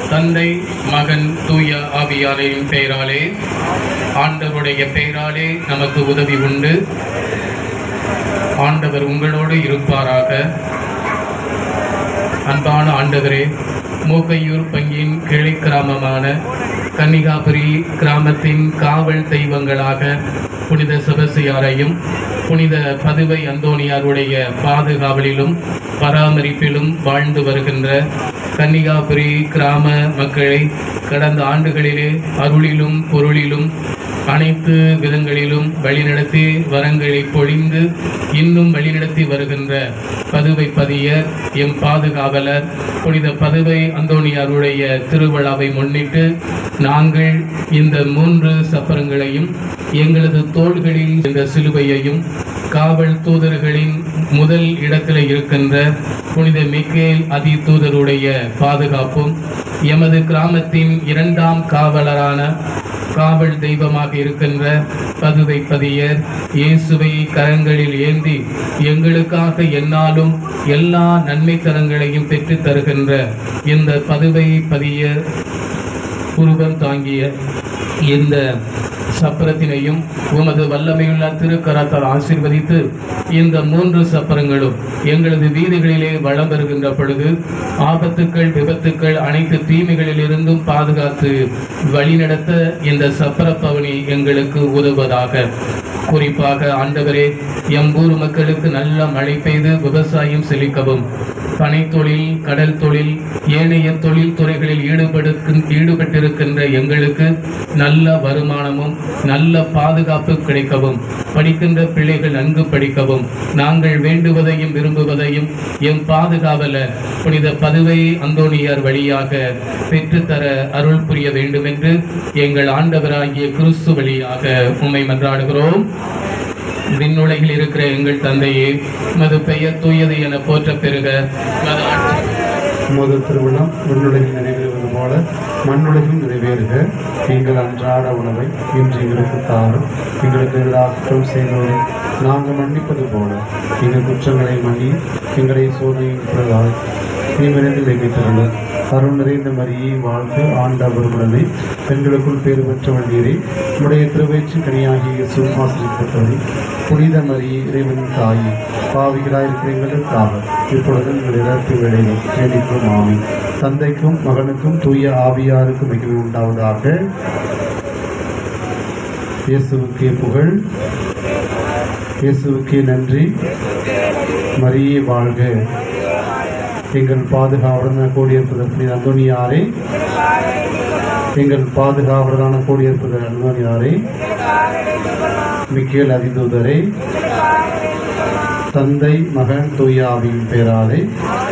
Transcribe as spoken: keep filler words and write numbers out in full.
தந்தை, மகன், தூய ஆவியாரின் பெயராலே, ஆண்டவருடைய பெயராலே நமக்கு உதவி உண்டு. ஆண்டவர் உங்களோடு இருப்பாராக. அன்பான ஆண்டவரே, மூக்கையூர் பங்கின் கிளை கிராமமான கன்னிகாபுரி கிராமத்தின் காவல் தெய்வங்களாக புனித செபஸ்தியாரையும் புனித பதுவை அந்தோணியாருடைய பாதுகாவலிலும் பராமரிப்பிலும் வாழ்ந்து வருகின்ற கன்னிகாபுரி கிராம மக்களை கடந்த ஆண்டுகளிலே அருளிலும் பொருளிலும் அனைத்து விதங்களிலும் வழிநடத்தி வரங்களை பொழிந்து இன்னும் வழிநடத்தி வருகின்ற பதுவை பதியர், எம் பாதுகாவலர் புனித பதுவை அந்தோணியாருடைய திருவிழாவை முன்னிட்டு நாங்கள் இந்த மூன்று சப்பரங்களையும் எங்களது தோள்களில் இந்த சிலுவையையும் காவல் தூதர்களின் முதல் இடத்தில் இருக்கின்ற புனித மிக்கேல் அதி தூதருடைய பாதுகாப்பும் எமது கிராமத்தின் இரண்டாம் காவலரான காவல் தெய்வமாக இருக்கின்ற பதுவை பதியர் இயேசுவை கரங்களில் ஏந்தி எங்களுக்காக என்னாலும் எல்லா நன்மை தரங்களையும் பெற்று தருகின்ற இந்த பதுவை பதியர் உருவம் தாங்கிய இந்த சப்பரத்தினையும் உமது வல்லமையுள்ள திருக்கரத்தால் ஆசீர்வதித்து இந்த மூன்று சப்பரங்களும் எங்களது வீதிகளிலே வளம் வருகின்ற பொழுது ஆபத்துக்கள், விபத்துக்கள், அனைத்து தீமைகளில் இருந்தும் பாதுகாத்து வழிநடத்த இந்த சப்பர பவனி எங்களுக்கு உதவுவதாக. குறிப்பாக ஆண்டவரே, எம் ஊர் மக்களுக்கு நல்ல மழை பெய்து விவசாயம் செழிக்கவும், பனைத்தொழில், கடல் தொழில், ஏனைய தொழில் துறைகளில் ஈடுபடுக்கு ஈடுபட்டிருக்கின்ற எங்களுக்கு நல்ல வருமானமும் நல்ல பாதுகாப்பு கிடைக்கவும், படிக்கின்ற பிள்ளைகள் நன்கு படிக்கவும், நாங்கள் வேண்டுவதையும் விரும்புவதையும் எம் பாதுகாவலர் புனித பதுவை அந்தோணியார் வழியாக பெற்றுத்தர அருள் புரிய வேண்டும் என்று எங்கள் ஆண்டவராகிய கிறிஸ்து வழியாக உம்மை மன்றாடுகிறோம். விண்ணுலகில் இருக்கிற எங்கள் தந்தையே, மது பெயர் தூயது என போற்ற பெறுக. மது திருவிழம் விண்ணுலகில் நிறைவேறுவது போல மண்ணுலகில் நிறைவேறுக. எங்கள் அன்றாட உணவை இன்று எங்களுக்கு தாரும். எங்களுக்கு எதிராக குற்றம் செய்தோரை நாங்கள் மன்னிப்பது போல எங்கள் குற்றங்களை மன்னி எங்களை சோதனையின் இனிமேல் வைத்தருள். அருள் நிறைந்த மரியை வாழ்க, ஆண்டவர் உடனே பெண்களுக்குள் பேறு பெற்றவள் நீரே. உடைய திருவயிற்றின் கனியாகிய இயேசு ஆசீர்வதிக்கப்பட்டவரே. புனித மரியே, இறைவனின் தாயே, பாவிகளாயிருக்கிற எங்களுக்காக இப்பொழுது எங்கள் இறப்பு வேளையில் வேண்டிக்கும். ஆமென். தந்தைக்கும் மகனுக்கும் தூய ஆவியாருக்கும் மிகவும் உண்டாவதாக. இயேசுவுக்கே புகழ், இயேசுவுக்கே நன்றி. மரியே வாழ்க. எங்கள் பாதுகாவலரான கோடியிருப்பதற்கு புனித அந்தோணியாரே, எங்கள் பாதுகாவலரான கோடியிருப்பதற்கு அந்தோணியாரே, மிக்கேல் அதிதூதரே, தந்தை, மகன், தூய ஆவியின் பெயராலே